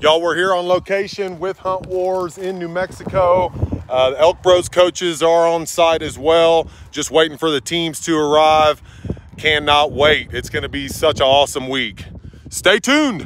Y'all, we're here on location with Hunt Wars in New Mexico. The Elk Bros coaches are on site as well, just waiting for the teams to arrive. Cannot wait. It's going to be such an awesome week. Stay tuned.